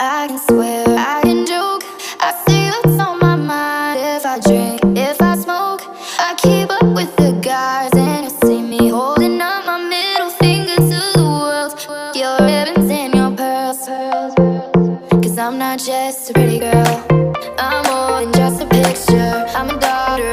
I can swear, I can joke. I see what's on my mind. If I drink, if I smoke, I keep up with the guys, and you see me holding up my middle finger to the world. Your ribbons and your pearls, 'cause I'm not just a pretty girl, I'm more than just a picture. I'm a daughter